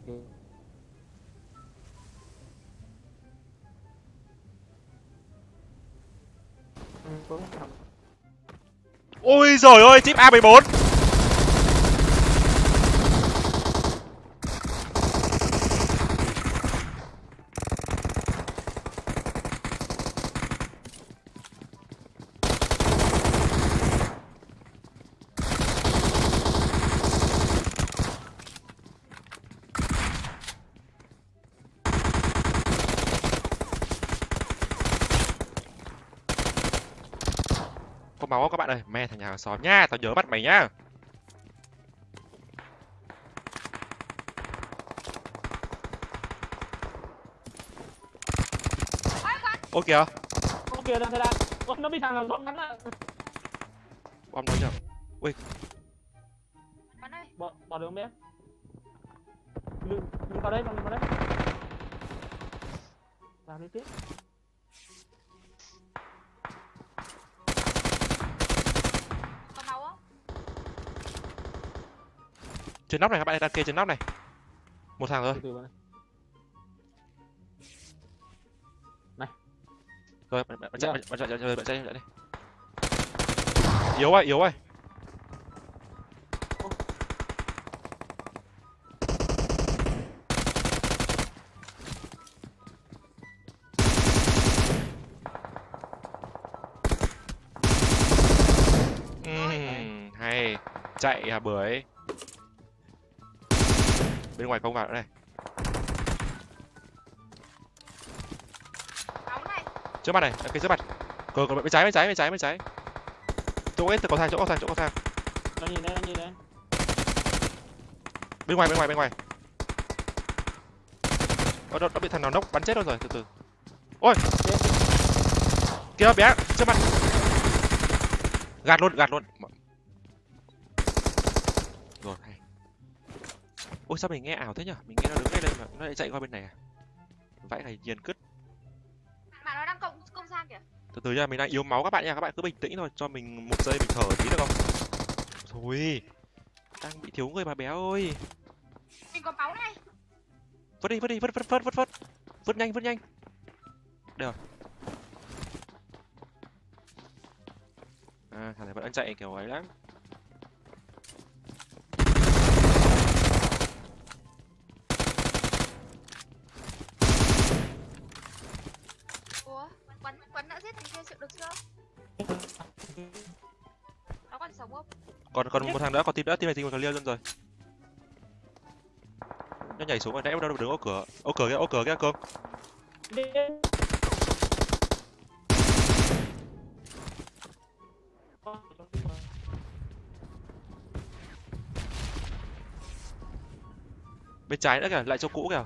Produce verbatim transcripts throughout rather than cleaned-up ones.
Ôi giời ơi, chip A mười bốn. Có máu không các bạn ơi? Mẹ thằng nhà hàng xóm nha, tao nhớ bắt mày nhá. Ô kìa. Ô kìa, thằng đạn. Ôi, nó bị thằng nào bom bắn à. Bom nó nhầm. Ui. Bắn đây. Bỏ, bỏ đường bên. Đừng, đừng vào đây, đừng vào đây. Vào đi tiếp. Có máu không? Trên nóc này các bạn ơi, đang kê trên nóc này. Một thằng thôi. Từ từ vào đây. Này. Rồi, bạn bạn chạy, bạn chạy, bạn chạy, bạn chạy, chạy đi. Yếu ơi, yếu ơi. Ừm, hay. Chạy à bưởi. Bên ngoài không vào nữa này. Máu này. Trước mặt này, cái trước mặt. Cờ còn bên trái, bên trái, bên trái, bên trái. Chỗ ấy, có thang, chỗ có thang, chỗ có thang. Nó nhìn đây, nó nhìn đây. Bên ngoài, bên ngoài, bên ngoài. Nó, nó, nó bị thằng nào nốc bắn chết rồi, từ từ. Ôi. Kia bé, trước mặt. Gạt luôn, gạt luôn. Rồi, hay. Ôi sao mình nghe ảo thế nhỉ? Mình nghe nó đứng ngay đây mà nó lại chạy qua bên này à? Vãi này nhiên cứt. Mà nó đang công công sang kìa. Từ từ nha, mình đang yếu máu các bạn nha, các bạn cứ bình tĩnh thôi, cho mình một giây mình thở tí được không? Thôi, đang bị thiếu người bà bé ơi. Mình có máu này. Vứt đi, vứt đi, vứt vứt vứt vứt vứt. Vứt nhanh, vứt nhanh. Được. À, thằng này vẫn đang chạy kiểu ấy lắm. Ủa, Quấn, Quấn đã giết thằng kia chịu được chưa? Nó còn sống không? Còn còn một thằng nữa, còn team nữa, team này team còn liêu luôn rồi. Nó nhảy xuống rồi, nãy nó đứng ô cửa. Ô cửa kia, ô cửa kia Cương. Bên trái nữa kìa, lại chỗ cũ kìa.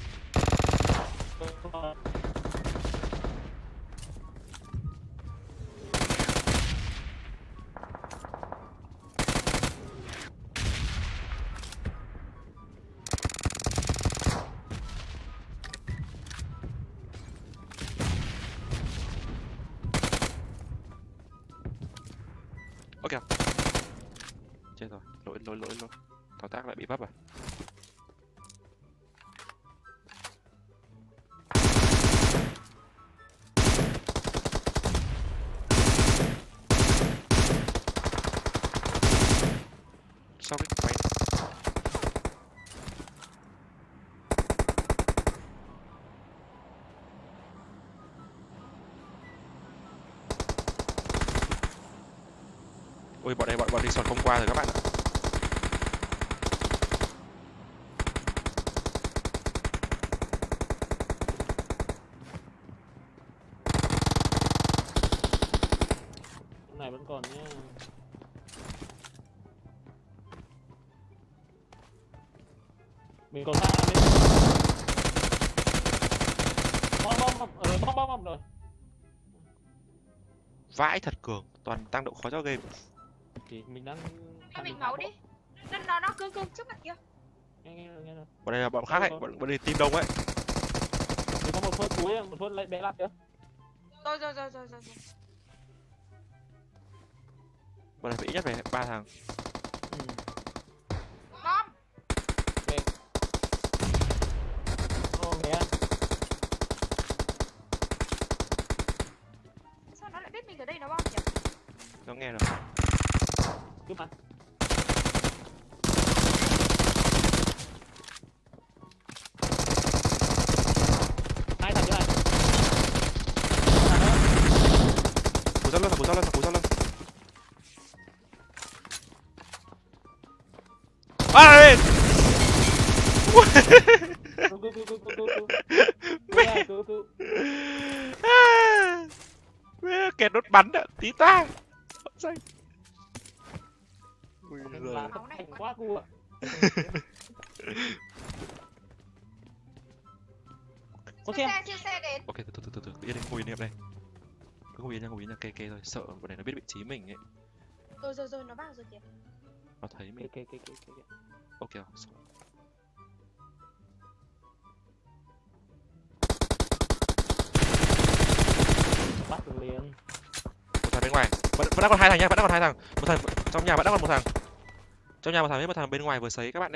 Ok. Chết rồi, lỗi lỗi lỗi lỗi. Thao tác lại bị vấp à? Sao cái máy ôi bọn này bọn bọn đi sọt không qua rồi các bạn ạ. Con này vẫn còn nhá. Mình còn sang bên. Bom bom bom, ờ bom bom bom rồi. Vãi thật Cường, toàn tăng độ khó cho game. Thì mình đang Cho mình máu đi. Nó nó nó cương cương trước mặt kia. Nghe nghe rồi, nghe rồi. Bọn này là bọn khác ấy, bọn bọn này team đông ấy. Mình có một phút cuối, một phút lại bé lát nữa. Rồi rồi rồi rồi rồi. Bọn này phải ít nhất phải ba thằng. Ừ. Bom. Ok. cú sau lưng, thằng cú sau lưng. À, Cứu cứu cứu cứu cứu cứu cứu. Mẹ cứu cứu. mẹ kẹt đốt bắn ạ, tí ta. Xanh. Ui giời. Là tập thành quá cu ạ. Có Siêu xe. xe, siêu xe đến. Ok, từ từ từ từ từ, yên đi, ngồi yên em đây. Cứ ngồi yên nha, ngồi yên nha, kê kê thôi, sợ bọn này nó biết vị trí mình ấy. Rồi rồi rồi, nó vào rồi kìa. Nó thấy Kìa mình. kìa kìa kìa kìa. Ok, Bắt được liền. một thằng bên ngoài, vẫn vẫn đang còn hai thằng nha, vẫn đang còn hai thằng. Một thằng trong nhà vẫn đang còn một thằng. Trong nhà một thằng với một thằng bên ngoài vừa sấy các bạn đấy.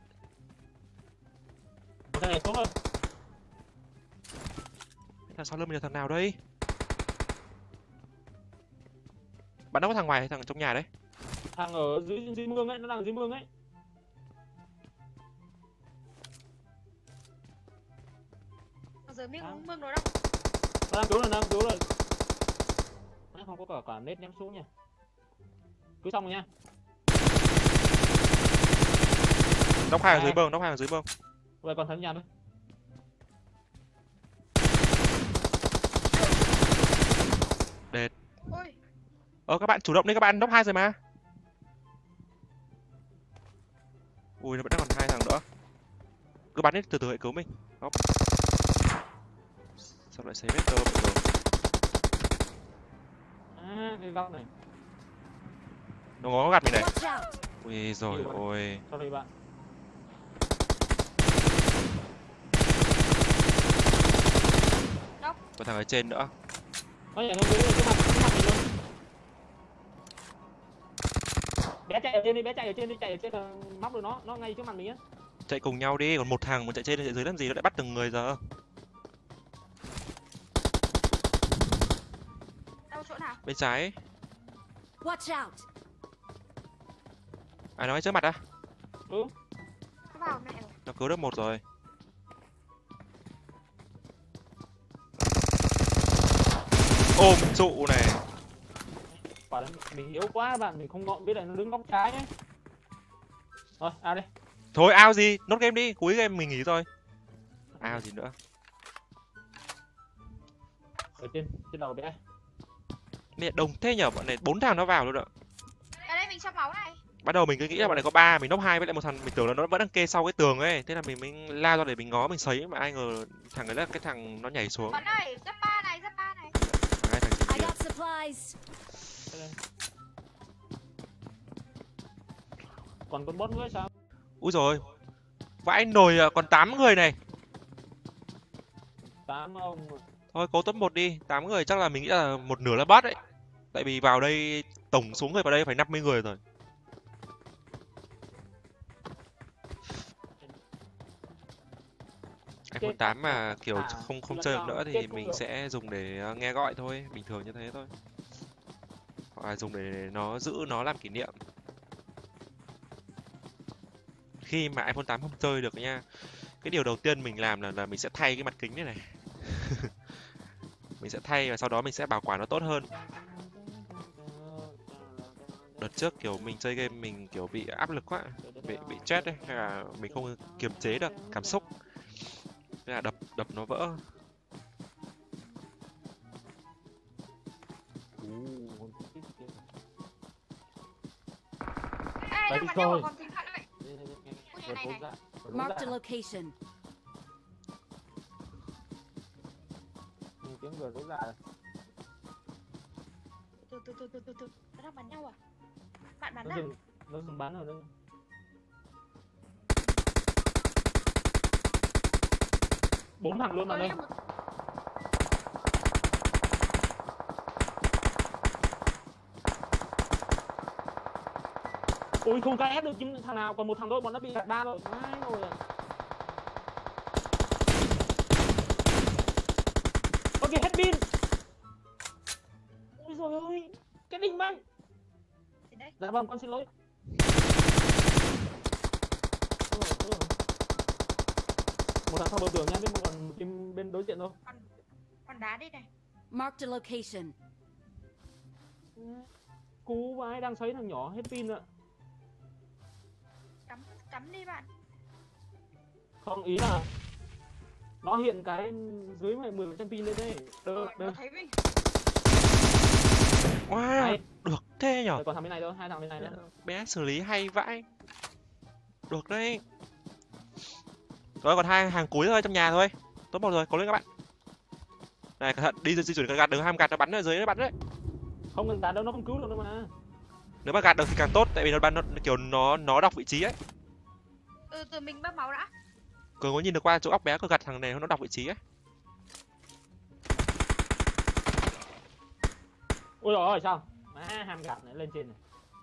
Một thằng này xuống rồi. Thằng sau lưng mình là thằng nào đây? Bạn đâu có thằng ngoài hay thằng trong nhà đấy? Thằng ở dưới dưới mương ấy, nó đang ở dưới mương ấy. Ở dưới miếng À. mương nó đâu. Nó đang cứu rồi, nó đang cứu rồi. Nó không có cả cả nết ném xuống nha. Cứu xong rồi nha. Nóc hai ở dưới Hai. bơm, nóc hai ở dưới bơm. Vậy còn thằng nhà thôi. Ôi, Ờ các bạn chủ động đi, các bạn nóc hai rồi mà. Ui nó vẫn đang còn hai thằng nữa. Cứ bắn đi, từ từ hãy cứu mình. Đó. Sao lại xấy vector vậy rồi? À, cái góc này. Nó ngó gạt mình này. Watch out! Ui rồi Nhiều ôi. Sorry bạn. Có thằng ở trên nữa. Nó nhảy xuống dưới rồi, trước mặt, trước mặt mình luôn. Bé chạy ở trên đi, bé chạy ở trên đi, chạy ở trên là móc được nó, nó ngay trước mặt mình á. Chạy cùng nhau đi, còn một thằng mà chạy trên chạy dưới làm gì, nó lại bắt từng người giờ. đâu chỗ nào? Bên trái. Watch out! Ai nói trước mặt á? Ừ. Nó vào mẹ rồi. Nó cứu được một rồi. Ôm trụ này. Quả là mình yếu quá bạn, mình không ngọn biết là nó đứng góc trái ấy. Rồi, à đây. Thôi ao gì, nốt game đi, cuối game mình nghỉ rồi. Ao gì nữa. Ở trên, trên đầu bé. Mẹ đông thế nhở, bọn này bốn thằng nó vào luôn ạ. Ở đây mình trong máu này. Ban đầu mình cứ nghĩ là bọn này có ba, mình nốc hai với lại một thằng, mình tưởng là nó vẫn đang kê sau cái tường ấy, thế là mình mình lao ra để mình ngó mình sấy, mà ai ngờ thằng ấy là cái thằng nó nhảy xuống. Bắn này, giáp ba này, giáp ba này. Hai thằng I kia. got supplies! Đây. Còn con boss nữa sao? Úi rồi, vãi nồi à, còn tám người này. Tám ông. Thôi cố top một đi, tám người chắc là mình nghĩ là một nửa là bot đấy. Tại vì vào đây tổng số người vào đây phải năm mươi người rồi. iPhone tám mà kiểu À, không không lần chơi được nào nữa kết thì cũng mình được. sẽ dùng để ờ, nghe gọi thôi, bình thường như thế thôi. Hoặc là dùng để nó giữ nó làm kỷ niệm. Khi mà iPhone tám không chơi được nha, cái điều đầu tiên mình làm là là mình sẽ thay cái mặt kính này này. Mình sẽ thay và sau đó mình sẽ bảo quản nó tốt hơn. Đợt trước kiểu mình chơi game mình kiểu bị áp lực quá, bị bị stress ấy, hay là mình không kiềm chế được cảm xúc, thế là đập đập nó vỡ. Ê, Đấy đang đi bắn nhau rồi. ở còn thính thoại vậy. Ui, nhà này này. Marked a location. Tiếng vừa rối dạ. Từ từ từ từ từ từ. Nó đang bắn nhau à? Bạn bắn Nó à? dừng, nó dừng bắn rồi đấy. Bốn thằng luôn mà Ôi, đây. em một- Ui không ca ép được chứ thằng nào, còn một thằng thôi, bọn nó bị gạt ba rồi. Ai rồi à. Ok hết pin. Ôi rồi ôi, cái đinh băng. Đến đây. Dạ vâng, con xin lỗi. Ôi, ôi. Một thằng sau bờ tường nha, bên một còn bên bên đối diện thôi. Con đá đi này. Marked a location. Cú vãi, đang xoáy thằng nhỏ hết pin ạ. Cắm cắm đi bạn. Không, ý là nó hiện cái dưới mười phần trăm pin lên đây. Đơ, Rồi, đơ. nó thấy mình. Wow, Hay. được thế nhở. Rồi còn thằng bên này thôi, hai thằng bên này nữa. Bé xử lý hay vãi. Được đấy. Rồi còn hai hàng cuối thôi trong nhà thôi. Tốt một rồi, cố lên các bạn. Này cẩn thận, đi di chuyển gạt, đừng ham gạt nó bắn ở dưới nó bắn đấy. Không cần tán đâu, nó không cứu được đâu mà. Nếu mà gạt được thì càng tốt, tại vì nó bắn nó kiểu nó nó đọc vị trí ấy. Ừ, tụi mình bác máu đã. Cường có nhìn được qua chỗ óc bé có gạt thằng này nó đọc vị trí ấy. Ôi trời ơi, sao? Má ham gạt này lên trên này.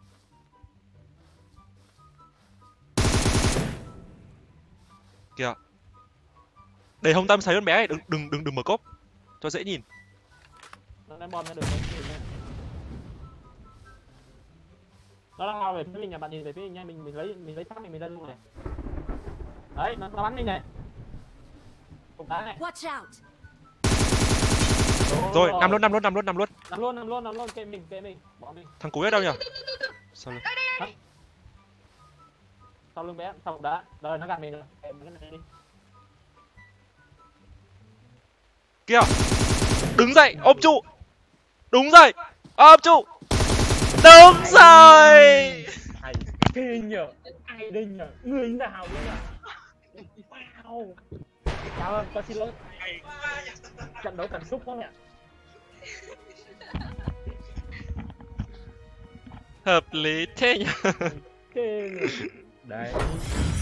Kìa. Để Hồng Tâm thấy con bé ấy, đừng đừng đừng đừng mở cốp. Cho dễ nhìn. Nó đang bom ra được không? Nó đang lao về phía mình nhà bạn, nhìn về phía mình nha, mình mình lấy mình lấy tháp mình mình lên luôn này. Đấy, nó, nó bắn mình này. Cục đá này. Watch out! Rồi, nằm luôn, nằm luôn, nằm luôn, nằm luôn. Nằm luôn, nằm luôn, nằm luôn, kệ mình, kệ mình, bỏ mình. Thằng cuối ở đâu nhỉ? Sao luôn? Sau lưng bé, sau cục đá. Rồi, nó gạt mình rồi, kệ mình cái này đi. Kìa. Đứng dậy, ôm trụ. Đúng rồi. Ôm trụ. Đúng rồi. Ai kinh nhở, ai đinh nhở, người nào đấy nhở. Wow. Chào ơn, con xin lỗi. Trận đấu cảm xúc quá mẹ. Hợp lý thế nhỉ? Kinh. Đấy.